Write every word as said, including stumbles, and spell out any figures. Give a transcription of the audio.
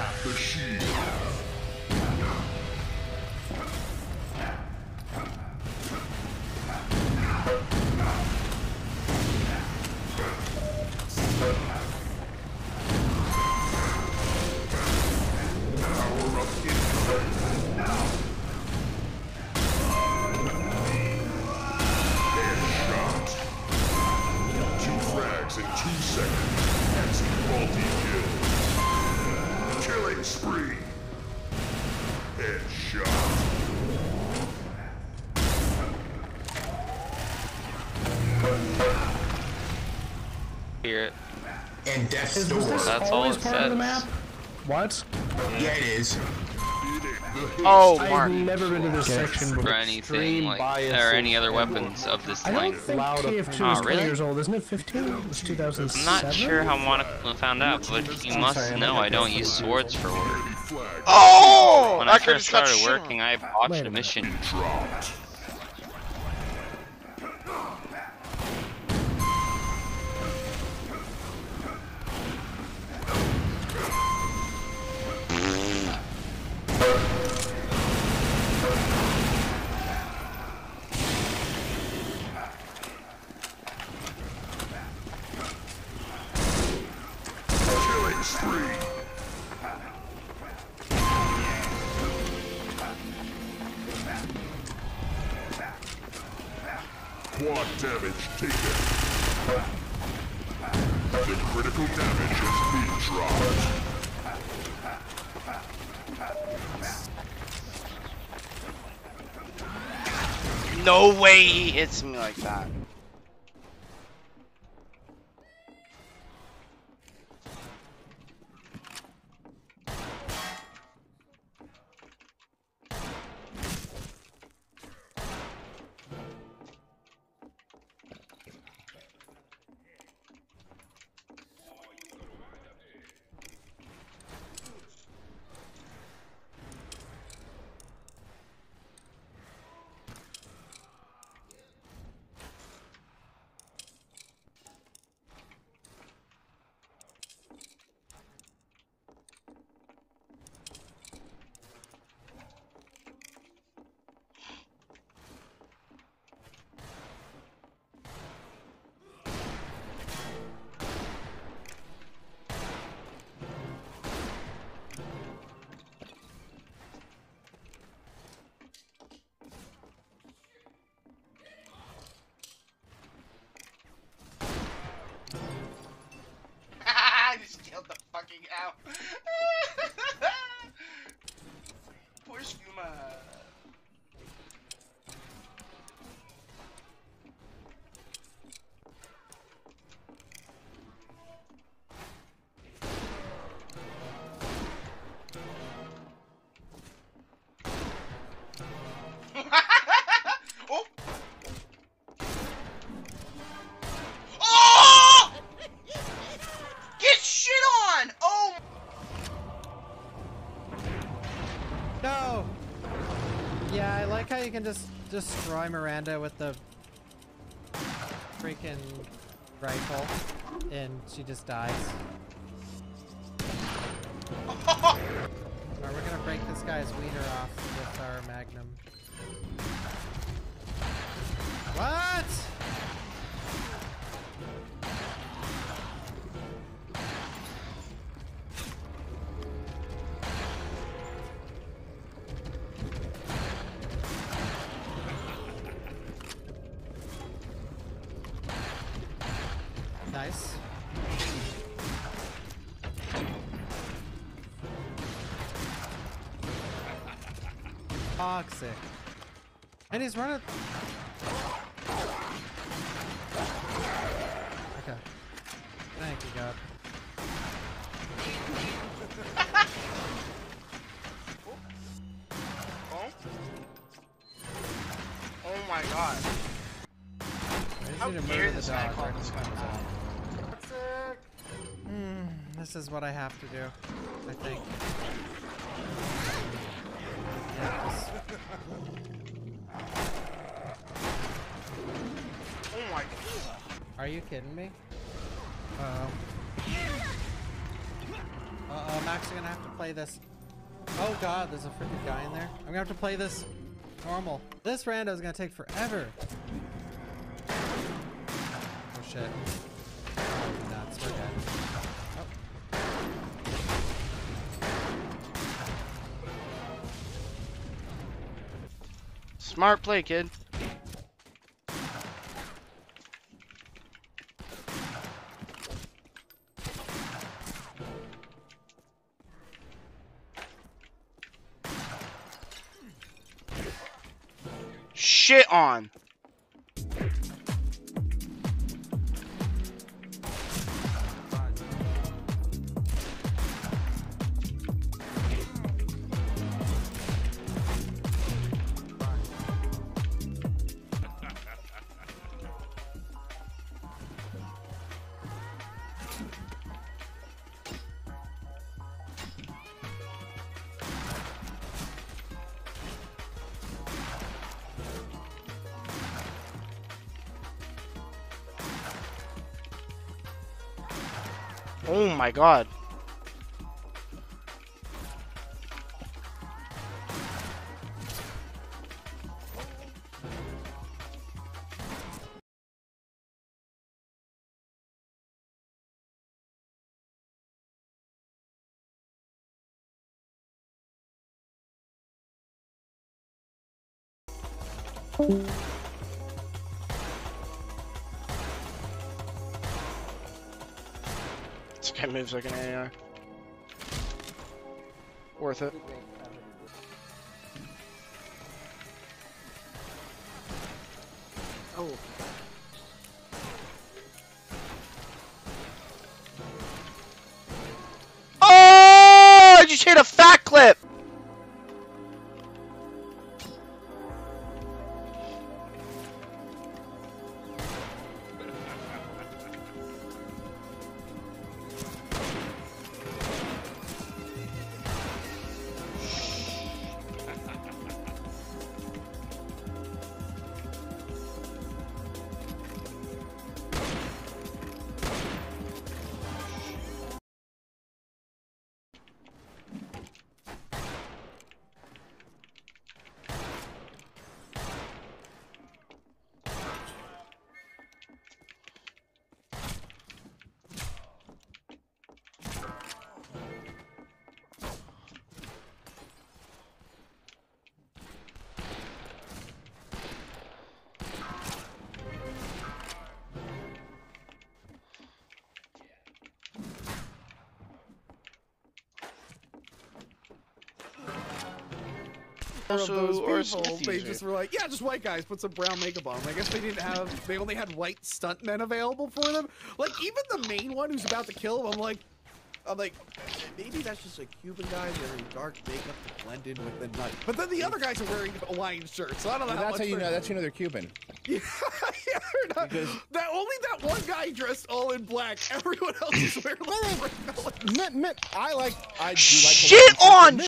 Tap the shield. Power up incoming. Headshot. Two frags in two seconds. That's multi-kill. Killing spree. Headshot. Hear it. And death's Is door. this That's all always it part of the says. map? What? Yeah, it is. Oh, I've Mark. never been to this section For before. anything Extreme like, bias or any other and- weapons of this I don't length. think Loud K F two Oh, is twenty really? years old, isn't it? fifteen? It was two thousand I'm seven? not sure how Monica found out, but you must sorry, know I'm I don't use swords for work. Oh! When I could've first got started shit on. working, I Wait botched a a minute. mission. Dropped. Killing spree. Quad damage taken. The critical damage has been dropped. No way he hits me like that. I just killed the fucking cow. Poor Skuma. Oh! Oh! Get shit on! Oh! No! Yeah, I like how you can just destroy Miranda with the freaking rifle and she just dies. Alright, we're gonna break this guy's wiener off with our magnum. What? Nice. Toxic. And he's running. Okay. Thank you, God. Oh? Oh my god. I just How need to dare murder the this dog guy call right this when it guy comes out? out. Toxic. Hmm, this is what I have to do, I think. Yeah, just- Oh my god. Are you kidding me? Uh oh. Uh oh, I'm actually gonna have to play this. Oh god, there's a freaking guy in there. I'm gonna have to play this normal. This rando is gonna take forever. Oh shit. Oh, nuts, we're dead. Oh. Smart play, kid. Shit on. Oh my god. This guy moves like an A R. Worth it. Oh. Oh! I just hit a fat clip! Of those Also, or people, they just were like, yeah, just white guys, put some brown makeup on them. I guess they didn't have, they only had white stuntmen available for them. Like, even the main one who's about to kill him, I'm like, I'm like, maybe that's just a Cuban guy wearing dark makeup to blend in with the night. But then the other guys are wearing Hawaiian shirts, so I don't know Well, how that's how much you they're- know. That's how you know they're Cuban. Yeah, yeah, they're not- Because- that only that one guy dressed all in black. Everyone else is wearing like, Mint, mint, I like. I do like. Shit Hawaiian shirts, on! but